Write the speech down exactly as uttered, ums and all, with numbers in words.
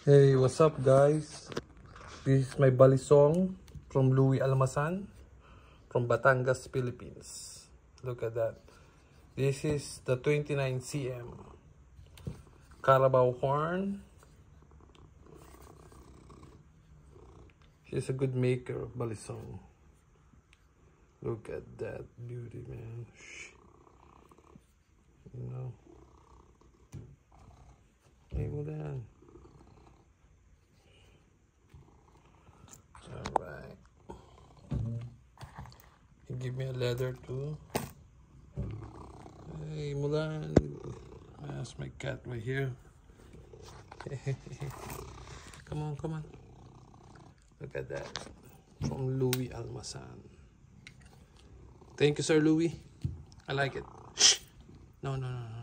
Hey, what's up guys? This is my balisong from Louis Almasan from Batangas, Philippines. Look at that. This is the twenty-nine centimeter Carabao horn. She's a good maker of balisong. Look at that beauty, man. You know. Hey, mo yan. Alright. You give me a leather too. Hey, Mulan. That's my cat right here. Come on, come on. Look at that. From Louis Almasan. Thank you, Sir Louis. I like it. Shh. No, no, no, no.